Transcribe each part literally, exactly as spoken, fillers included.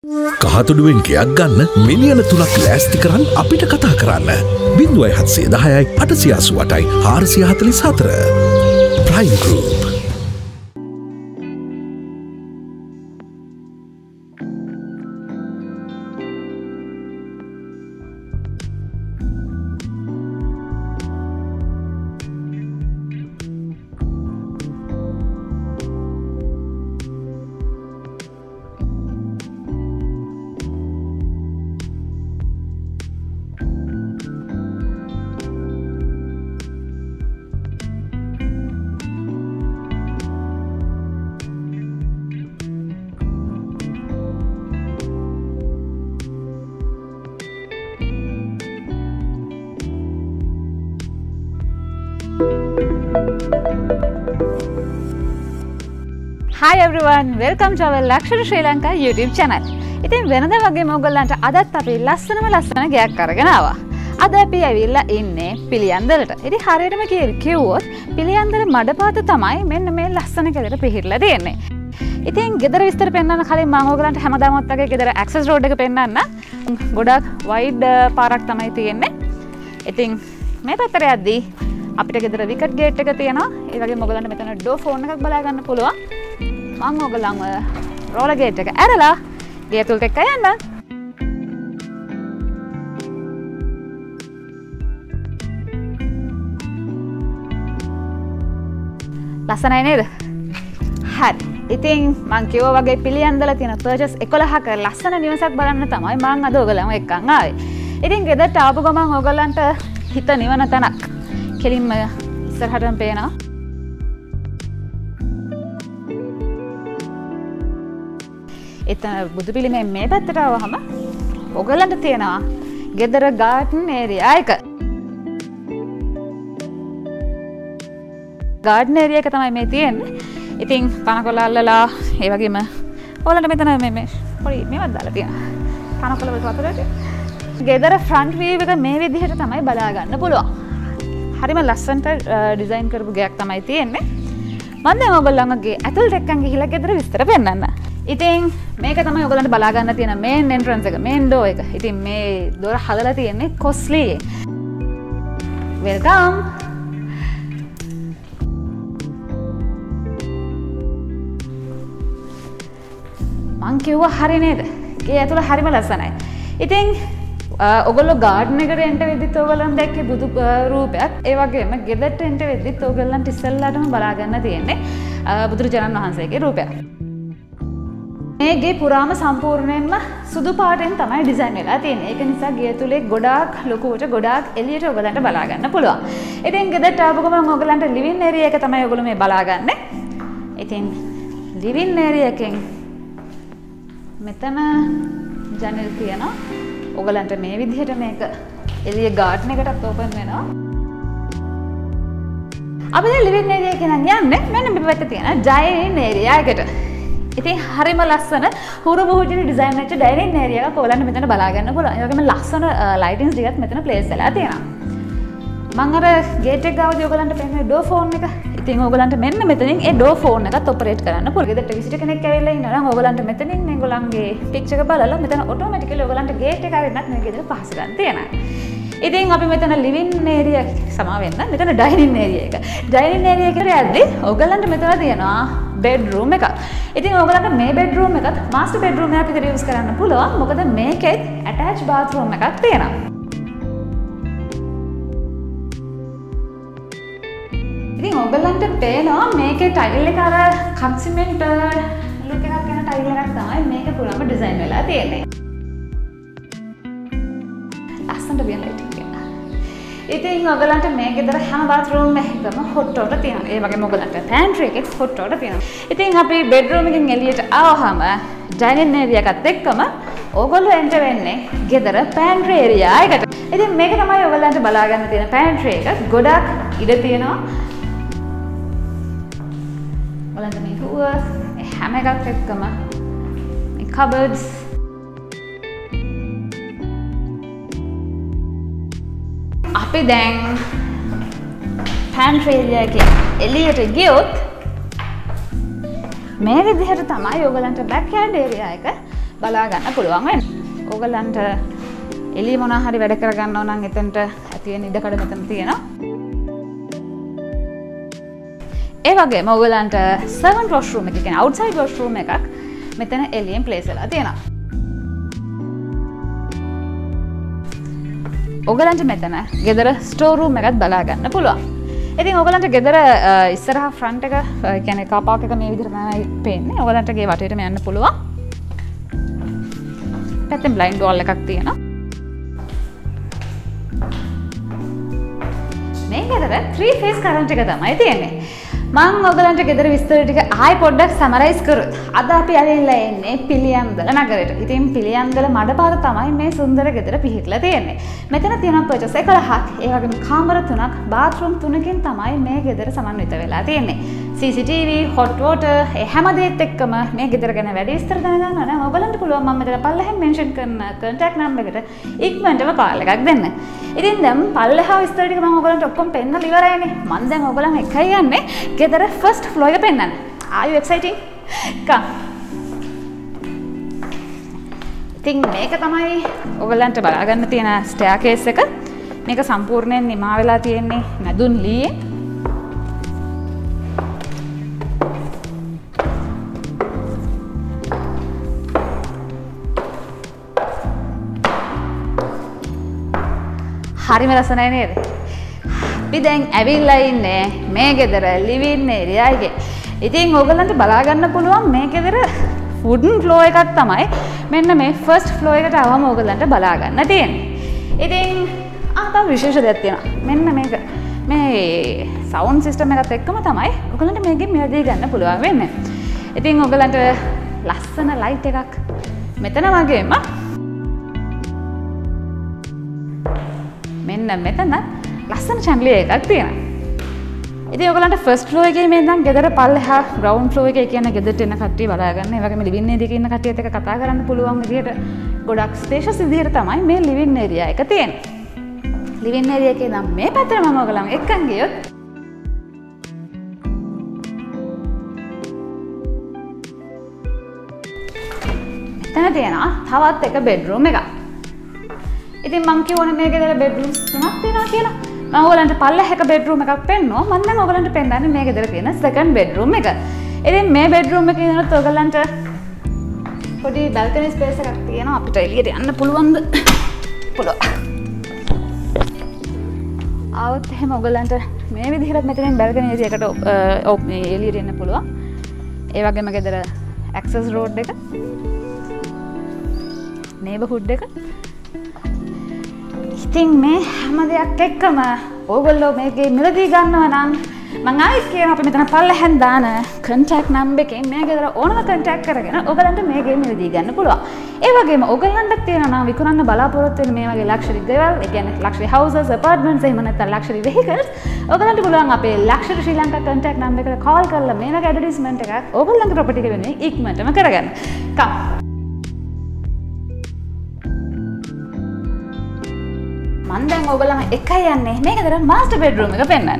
කහතුඩුවෙන් ගෙයක් ගන්න මිලියන තුනක් ලෑස්ති කරන් අපිට කතා කරන්න. බිංදුවයි හත්සිය දහයයි අටසිය අසූඅටයි හාරසිය හතළිස් හතර. Prime group. Hi everyone, welcome to our Luxury Sri Lanka YouTube channel. ඉතින් වෙනද වගේම ඔයගොල්ලන්ට අදත් අපි ලස්සනම ලස්සන ගයක් අරගෙන ආවා. අද අපි ඇවිල්ලා ඉන්නේ පිළියන්දලට. ඉතින් හරියටම කිව්වොත් පිළියන්දල මඩපාත තමයි මෙන්න මේ ලස්සන ගෙදර පිහිටලා තියෙන්නේ. ඉතින් ගෙදර විස්තර පෙන්වන්න කලින් මම ඔයගොල්ලන්ට හැමදාමත් වගේ ගෙදර access road එක පෙන්වන්න. ගොඩක් wide පාරක් තමයි තියෙන්නේ. ඉතින් මේ පැත්තට යද්දී අපිට ගෙදර විකට් ගේට් එක තියෙනවා. ඒ වගේම ඔයගොල්ලන්ට මෙතන ඩෝ ෆෝන් එකක් බලා ගන්න පුළුවන්. මම ඔයගොල්ලන්ව රෝලර් ගේට් එක ඇරලා ගේ ඇතුළට එක්ක යන්න. ලස්සනයි නේද? හරි. ඉතින් මං කිව්වා වගේ පිළියන්දලා තියෙන පර්චස් එකොළහක ලස්සන නිවසක් බලන්න තමයි මං අද ඔයගොල්ලන්ව එක්කන් ආවේ. ඉතින් ගෙදරට ආපු ගමන් ඔයගොල්ලන්ට හිත නිවන තැනක් කෙලින්ම ඉස්සරහටම පේනවා. එතන බුදු පිළිමේ මේ පැත්තට ආවහම ඔයගලන්ට තියෙනවා ගෙදර ගාඩන් ඒරියා එක. ගාඩන් ඒරියා එක තමයි මේ තියෙන්නේ. ඉතින් පනකොළ අල්ලලා ඒ වගේම ඔයගලන්ට මෙතන මේ මේ පොඩි මේවත් දාලා තියෙනවා. පනකොළ වලට වතුරට. ගෙදර ෆ්‍රන්ට් වීව් එක මේ විදිහට තමයි බලා ගන්න පුළුවන්. හරිම ලස්සනට ඩිසයින් කරපු ගයක් තමයි තියෙන්නේ. මම දැන් ඔයගොල්ලන්ගේ ඇතුළට එක්කන් ගිහිල්ලා ගෙදර විස්තර පෙන්නන්න. ඉතින් මේක තමයි ඔයගොල්ලන්ට බලා ගන්න තියෙන මේන් එන්ට්‍රන්ස් එක, මේන් ඩෝ එක. ඉතින් මේ දොර හදලා තියෙන්නේ කොස්ලි. වෙල්කම්. මං කිව්වා හරි නේද? ගේ ඇතුළ හරිම ලස්සනයි. ඉතින් ඔගොල්ලෝ ගාඩන් එකට එන්ට වෙද්දිත් ඔයගොල්ලන් දැක්කේ බුදු රූපයක්. ඒ වගේම ගෙදරට එන්ට වෙද්දිත් ඔයගොල්ලන්ට ඉස්සෙල්ලාටම බලා ගන්න තියෙන්නේ බුදුරජාණන් වහන්සේගේ රූපයක්. මේ ගේ පුරාම සම්පූර්ණයෙන්ම සුදු පාටෙන් තමයි ඩිසයින් වෙලා තියෙන්නේ. ඒක නිසා ගේ ඇතුලේ ගොඩාක් ලොකුවට ගොඩාක් එළියට ඔයගොල්ලන්ට බලා ගන්න පුළුවන්. ඉතින් ගෙදරට ආපු ගමන් ඔයගොල්ලන්ට ලිවින් ඒරියා එක තමයි ඔයගොල්ලෝ මේ බලාගන්නේ. ඉතින් ලිවින් ඒරියා එකෙන් මෙතන ජනෙල් තියෙනවා. ඔයගලන්ට මේ විදිහට මේක එළිය ගාඩන් එකටත් ඕපන් වෙනවා. අපි දැන් ලිවින් ඒරියා එකෙන් යන්නේ මෙන්න මේ පැත්තේ තියෙන ඩයිනින් ඒරියා එකට. ඉතින් හරිම ලස්සන හුරු බුහුජින ඩිසයින් වෙච්ච ඩයිනින් ඒරියා එකක් ඔයගලන්ට මෙතන බලා ගන්න පුළුවන්. ඒ වගේම ලස්සන ලයිටින්ස් ටිකත් මෙතන ප්ලේස් වෙලා තියෙනවා. මම අර ගේට් එක ගාවදී ඔයගලන්ට පෙන්වන්නේ ඩෝ ෆෝන් එක. ඉතින් ඔයගලන්ට මෙන්න මෙතනින් ඒ ඩෝ ෆෝන් එකත් ඔපරේට් කරන්න පුළුවන්. ගෙදරට විසිටර් කෙනෙක් ඇවිල්ලා ඉන්නවා නම් ඔයගලන්ට මෙතනින් මේගොල්ලන්ගේ පික්චර් එක බලලා මෙතන ඔටෝමැටිකලි ඔයගලන්ට ගේට් එක අරින්නත් මේ ගෙදර පහසු ගන්න තියෙනවා. ඉතින් අපි මෙතන ලිවින් ඒරියා සමා වෙන්න මෙතන ඩයිනින් ඒරියා එක. ඩයිනින් ඒරියා එකට යද්දී ඔයගලන්ට මෙතන තියෙනවා බෙඩ්රූම් එකක්. ඉතින් ඔයගලන්ට මේ බෙඩ්රූම් එකත් මාස්ටර් බෙඩ්රූම් එකක් විදිහට යූස් කරන්න පුළුවන්. මොකද මේකෙත් ඇටච් බාත්රූම් එකක් තියෙනවා. ඉතින් ඔයගලන්ට පේනවා මේකේ ටයිල් එක අර කත් සිමෙන්ට් ලුක් එකක් යන ටයිල් එකක් තමයි මේක පුරාම ඩිසයින් වෙලා තියෙන්නේ. ලස්සනට බියන් ලයිටින් තියෙනවා. ඉතින් ඔයගලන්ට මේ ගෙදර හැම බාත්රූම් එකකම හොට් වෝටර් තියෙනවා. ඒ වගේම ඔයගලන්ට පැන්ට්‍රි එකෙත් හොට් වෝටර් තියෙනවා. ඉතින් අපි බෙඩ්රූම් එකෙන් එළියට ආවහම ඩයිනින් ඒරියා එකත් එක්කම ඕගොල්ලෝ එන්ටර් වෙන්නේ ගෙදර පැන්ට්‍රි ඒරියා එකට. ඉතින් මේක තමයි ඔයගලන්ට බලා ගන්න තියෙන පැන්ට්‍රි එක. ගොඩක් ඉඩ තියෙනවා. ඔයගලන්ට මේ හුව හැම එකක් එක්කම මේ කබඩ්ස් අපි දැන් පැන්ට්‍රි ඒරියා එකේ එළියට ගියොත් මේ විදිහට තමයි ඔයගලන්ට බෑක් යාඩ් ඒරියා එක බලා ගන්න පුළුවන් වෙන්නේ. ඕගලන්ට එළිය මොනවා හරි වැඩ කරගන්න ඕන නම් එතනට ඇති වෙන ඉඩකඩ මෙතන තියෙනවා. ඒ වගේම ඕගලන්ට seven washroom එක කියන්නේ outside washroom එකක් මෙතන එළියෙන් ප්ලේස් වෙලා තියෙනවා. ඕගලන්ට මෙතන ගෙදර ස්ටෝර් රූම් එකත් බලා ගන්න පුළුවන්. ඉතින් ඕගලන්ට ගෙදර ඉස්සරහා ෆ්‍රන්ට් එක කියන්නේ කාර් පාක් එක මේ විදිහට තමයි පේන්නේ. ඕගලන්ට ගේ වටේටම යන්න පුළුවන්. පැත්තෙන් බ්ලයින්ඩ් වෝල් එකක් තියෙනවා. මේ ගෙදර three phase current එක තමයි තියෙන්නේ. මම ඔයගලන්ට ගෙදර විස්තර ටික ආයෙ පොඩ්ඩක් සමරයිස් කරොත් අද අපි ඇවිල්ලා එන්නේ පිළියන්දල නගරයට. ඉතින් පිළියන්දල මඩපාර තමයි මේ සුන්දර ගෙදර පිහිටලා තියෙන්නේ. මෙතන තියෙනවා පර්චස් elevenක්, ඒ වගේම කාමර තුනක්, බාත්රූම් තුනකින් තමයි මේ ගෙදර සමන්විත වෙලා තියෙන්නේ. C C T V, hot water, ඒ හැම දෙයත් එක්කම මේ ගෙදර ගැන වැඩි විස්තර දැනගන්න නම් ඔයගලන්ට පුළුවන් මම මෙතන පල්ලෙහෙන් මෙන්ෂන් කරන contact number එකට ඉක්මනටම කාල් එකක් දෙන්න. ඉතින් දැන් පල්ලෙහා විස්තර ටික මම ඔයගලන්ට ඔක්කොම පෙන්නලා ඉවරයිනේ. මම දැන් ඔයගලන් එකයි යන්නේ ගෙදර first floor එක පෙන්නන්න. Are you exciting? Come. ඉතින් මේක තමයි ඔයගලන්ට බලා ගන්න තියෙන staircase එක. මේක සම්පූර්ණයෙන් නිමා වෙලා තියෙන්නේ මැදුන් ලීයෙන්. හරිම ලස්සනයි නේද? අපි දැන් ඇවිල්ලා ඉන්නේ මේ ගෙදර ලිවින් ඒරියා එකේ. ඉතින් ඕගලන්ට බලා ගන්න පුළුවන් මේ ගෙදර වුඩන් ෆ්ලෝ එකක් තමයි මෙන්න මේ ෆස්ට් ෆ්ලෝ එකට આવම ඕගලන්ට බලා ගන්න තියෙන්නේ. ඉතින් ආ තව විශේෂ දෙයක් තියෙනවා. මෙන්න මේක මේ සවුන්ඩ් සිස්ටම් එකත් එක්කම තමයි ඕගලන්ට මේකෙන් මිලදී ගන්න පුළුවන් වෙන්නේ. ඉතින් ඕගලන්ට ලස්සන ලයිට් එකක් මෙතන වගේම මෙන්න මෙතන ලස්සන චැන්ඩලියර් එකක් තියෙනවා. ඉතින් ඔයගලන්ට ෆස්ට් ෆ්ලෝර් එකේ මේ ඉඳන් ගෙදර පල්ලෙහා ග්‍රවුන්ඩ් ෆ්ලෝර් එකේ කියන ගෙදරට එන කට්ටිය බලා ගන්න. ඒ වගේම ලිවින් ඒරියා එකේ ඉන්න කට්ටියත් එක්ක කතා කරන්න පුළුවන් විදිහට ගොඩක් ස්පේෂස් විදිහට තමයි මේ ලිවින් ඒරියා එක තියෙන්නේ. ලිවින් ඒරියා එකේ නම් මේ පැත්තට මම ඔයගලන් එක්කන් ගියොත් මෙතන තියෙනවා තවත් එක බෙඩ්රූම් එකක්. ඉතින් මං කියවනේ මේ ගෙදර බෙඩ්රූම්ස් තුනක් තියෙනවා කියලා. මම ඔයගලන්ට පල්ලෙහාක බෙඩ්රූම් එකක් පෙන්නුවා. මම දැන් ඔයගලන්ට පෙන්නන්නේ මේ ගෙදර තියෙන සෙකන්ඩ් බෙඩ්රූම් එක. ඉතින් මේ බෙඩ්රූම් එකේ ඉන්නත් ඔයගලන්ට පොඩි බල්කනි ස්පේස් එකක් තියෙනවා. අපිට එළියට යන්න පුළුවන්ද? පුළුවන්. ආවොත් එහෙම ඔයගලන්ට මේ විදිහට මෙතනින් බල්කනි එකට එළියට එන්න පුළුවන්. ඒ වගේම ගෙදර ඇක්සස් රෝඩ් එක, නේබර්හුඩ් එක. ඉතින් මේ හැම දෙයක් එක්කම ඕගොල්ලෝ මේකේ මිලදී ගන්නවා නම් මම ආයෙත් කියන අපි මෙතන පල්ලෙහෙන් දාන contact number එකෙන් මේ ගෙදර ඕනම contact කරගෙන ඔයගලන්ට මේකේ මිලදී ගන්න පුළුවන්. ඒ වගේම ඔයගලන්ට තියෙනවා නම් විකුණන්න බලාපොරොත්තු වෙන මේ වගේ luxury ගෙවල්, ඒ කියන්නේ luxury houses, apartments එහෙම නැත්නම් luxury vehicles ඔයගලන්ට පුළුවන් අපේ luxury ශ්‍රී ලංකා contact number එකට call කරලා මේ වගේ advertisement එකක් ඔයගලන්ගේ property එක වෙනුවෙන් ඉක්මනටම කරගන්න. come මම දැන් ඔයගලම එකයි යන්නේ මේ ගෙදර මාස්ටර් බෙඩ්රූම් එක පෙන්වන්න.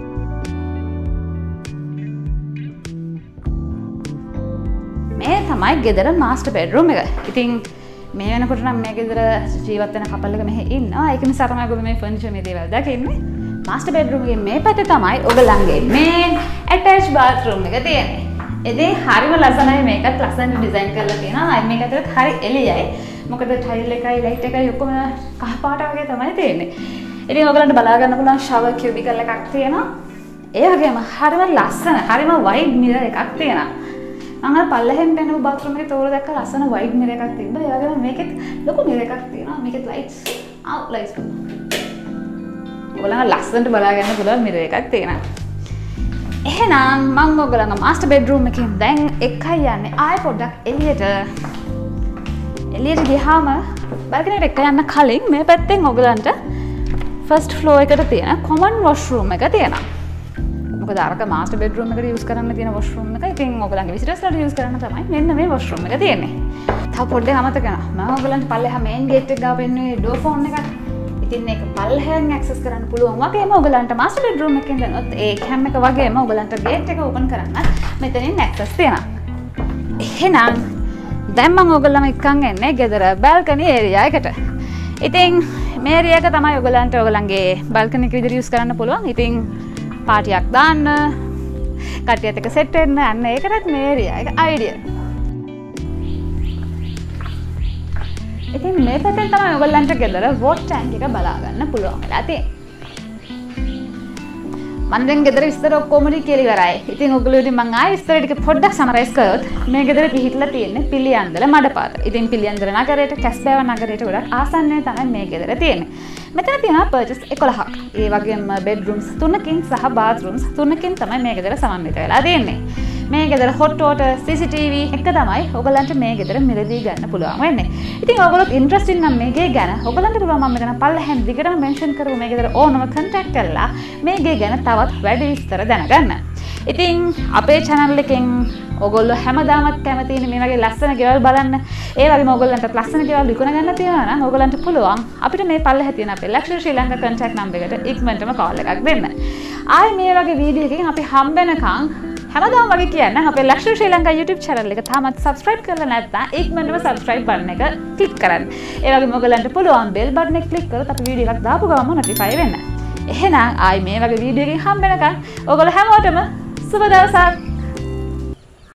මේ තමයි ගෙදර මාස්ටර් බෙඩ්රූම් එක. ඉතින් මේ වෙනකොට නම් මේ ගෙදර ජීවත් වෙන කපල් එක මෙහෙ ඉන්නවා. ඒක නිසා තමයි ඔබ මේ ෆර්නිචර් මේ දේවල් දකින්නේ. මාස්ටර් බෙඩ්රූම් එකේ මේ පැත්තේ තමයි ඔයගලන්ගේ මේන් ඇටැච් බාත්රූම් එක තියෙන්නේ. ඉතින් හරිම ලස්සනයි, මේකත් ලස්සනට ඩිසයින් කරලා තියෙනවා. මේක ඇතුලත් හරි එළියයි. මොකද ටයිල් එකයි ලයිට් එකයි ඔක්කොම කහ පාට වගේ තමයි තියෙන්නේ. ඉතින් ඔයගලන්ට බලා ගන්න පුළුවන් shower cubicle එකක් තියෙනවා. ඒ වගේම හරිම ලස්සන, හරිම wide mirror එකක් තියෙනවා. මම අර පල්ලෙහෙන් පෙන්නපු bathroom එකේ තෝර දැක්ක ලස්සන wide mirror එකක් තිබ්බා. ඒ වගේම මේකෙත් ලොකු mirror එකක් තියෙනවා. මේකෙත් lights out lights. ඔයගලන්ට ලස්සනට බලා ගන්න පුළුවන් mirror එකක් තියෙනවා. එහෙනම් මම ඔයගලන්ගේ master bedroom එකෙන් දැන් එකයි යන්නේ ආයෙ පොඩ්ඩක් එළියට. එළියට ගියාම බල්කනියට එක යන්න කලින් මේ පැත්තෙන් ඔයගලන්ට ෆස්ට් ෆ්ලෝර් එකට තියෙන common washroom එක තියෙනවා. මොකද අරක master bedroom එකට යූස් කරන්න තියෙන washroom එක. ඉතින් ඔයගලන්ගේ visitors ලාට යූස් කරන්න තමයි මෙන්න මේ washroom එක තියෙන්නේ. තව පොඩ්ඩක් අමතක කරනවා. මම ඔයගලන්ට පල්ලෙහා main gate එක ගාව පෙන්නුවේ door phone එකක්. ඉතින් මේක පල්ලෙහෙන් access කරන්න පුළුවන් වගේම ඔයගලන්ට master bedroom එකෙන් දැනොත් ඒ cam එක වගේම ඔයගලන්ට gate එක open කරන්න මෙතනින් access තියෙනවා. එහෙනම් දැන් මම ඔයගොල්ලන් එක්කන් එන්නේ ගෙදර බල්කනි ඒරියා එකට. ඉතින් මේ ඒරියා එක තමයි ඔයගොල්ලන්ට ඔයගොල්ලන්ගේ බල්කනි එක විදිහට යූස් කරන්න පුළුවන්. ඉතින් පාටියක් දාන්න, කට්ටියත් එක්ක සෙට් වෙන්න අන්න ඒකටත් මේ ඒරියා එක අයිඩියල්. ඉතින් මේ පැත්තෙන් තමයි ඔයගොල්ලන්ට ගෙදර වොට් ටැංක් එක බලා ගන්න පුළුවන් වෙලා තියෙන්නේ. මම දැන් ගෙදර විස්තර ඔක්කොම කියලා ඉවරයි. ඉතින් ඔයගොල්ලෝ ඉතින් මම ආයෙ විස්තර ටික පොඩ්ඩක් සමරයිස් කරොත් මේ ගෙදර පිහිටලා තියෙන්නේ පිළියන්දල මඩපාත. ඉතින් පිළියන්දල නගරයට කැස්බෑව නගරයට ගොඩක් ආසන්නයේ තමයි මේ ගෙදර තියෙන්නේ. මෙතන තියෙනවා පර්චස් එකොළහක්. ඒ වගේම බෙඩ්රූම්ස් තුනකින් සහ බාත්රූම්ස් තුනකින් තමයි මේ ගෙදර සමන්විත වෙලා තියෙන්නේ. මේ ගෙදර hot water C C T V එක තමයි ඔයගලන්ට මේ ගෙදර මිලදී ගන්න පුළුවන් වෙන්නේ. ඉතින් ඔයගොල්ලෝ ඉන්ට්‍රස්ටින් නම් මේ ගේ ගැන ඔයගලන්ට පුළුවන් මම මෙතන පල්ලෙහෙන් දිගටම මෙන්ෂන් කරපු මේ ගෙදර ඕනම කන්ටැක්ට් කරලා මේ ගේ ගැන තවත් වැඩි විස්තර දැනගන්න. ඉතින් අපේ channel එකෙන් ඔයගොල්ලෝ හැමදාමත් කැමතිනේ මේ වගේ ලස්සන ගෙවල් බලන්න. ඒ වගේම ඔයගොල්ලන්ට ලස්සන ගෙවල් විකුණ ගන්න තියෙනවා නම් ඔයගොල්ලන්ට පුළුවන් අපිට මේ පල්ලෙහ තියෙන අපේ ලක්ෂ්මී ශ්‍රී ලංකා contact number එකට ඉක්මනටම call එකක් දෙන්න. ආයේ මේ වගේ වීඩියෝ එකකින් අපි හම්බෙනකන් හැමදාම වගේ කියන්න අපේ ලක්ෂ්මී ශ්‍රී ලංකා YouTube channel එක තාමත් subscribe කරලා නැත්නම් ඉක්මනටම subscribe button එක click කරන්න. ඒ වගේම ඔයගොල්ලන්ට පුළුවන් bell button එක click කරොත් අපි වීඩියෝ එකක් දාපු ගමන් notify වෙන්න. එහෙනම් ආයි මේ වගේ වීඩියෝ එකකින් හම්බ වෙනකන් ඔයගොල්ලෝ හැමෝටම සුබ දවසක්.